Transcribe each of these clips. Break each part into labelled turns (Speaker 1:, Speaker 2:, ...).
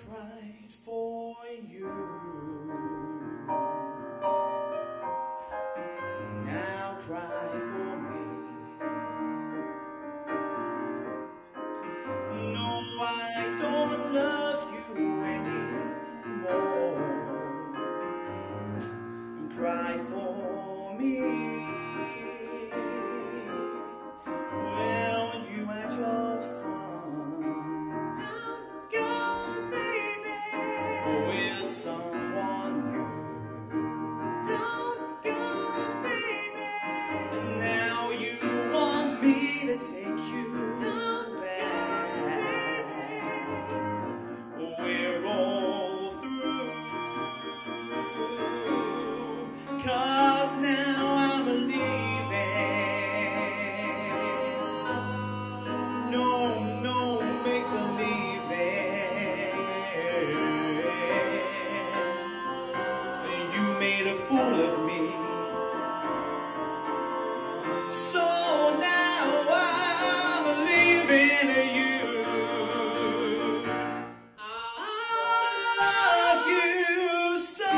Speaker 1: cried for you. Now cry for me. No, I don't love you anymore. Cry for me. Well, you had your fun. Don't go, baby, with someone new. Don't go, baby. And now you want me to take you back. We're all through. 'Cause now I'm leaving. No, no, make believing. You made a fool of me. So now I'm leaving you. I love you so.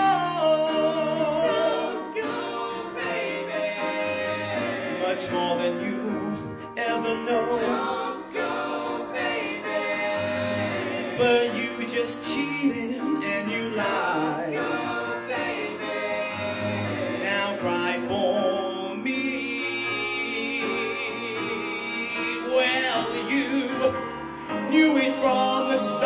Speaker 1: Much more than you ever know. Don't go, baby. But you just cheated and you lied. Don't go, baby. Now cry for me. Well, you knew it from the start.